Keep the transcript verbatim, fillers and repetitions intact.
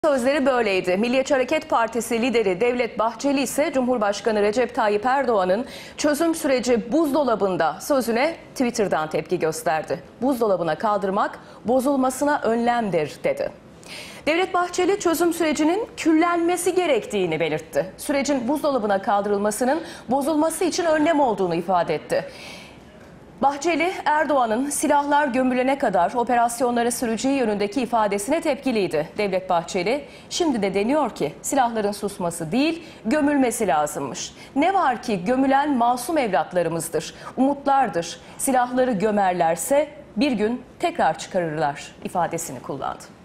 Sözleri böyleydi. Milliyetçi Hareket Partisi lideri Devlet Bahçeli ise Cumhurbaşkanı Recep Tayyip Erdoğan'ın çözüm süreci buzdolabında sözüne Twitter'dan tepki gösterdi. Buzdolabına kaldırmak bozulmasına önlemdir dedi. Devlet Bahçeli çözüm sürecinin küllenmesi gerektiğini belirtti. Sürecin buzdolabına kaldırılmasının bozulması için önlem olduğunu ifade etti. Bahçeli, Erdoğan'ın silahlar gömülene kadar operasyonlara süreceği yönündeki ifadesine tepkiliydi. Devlet Bahçeli, şimdi de deniyor ki silahların susması değil, gömülmesi lazımmış. Ne var ki gömülen masum evlatlarımızdır, umutlardır. Silahları gömerlerse bir gün tekrar çıkarırlar ifadesini kullandı.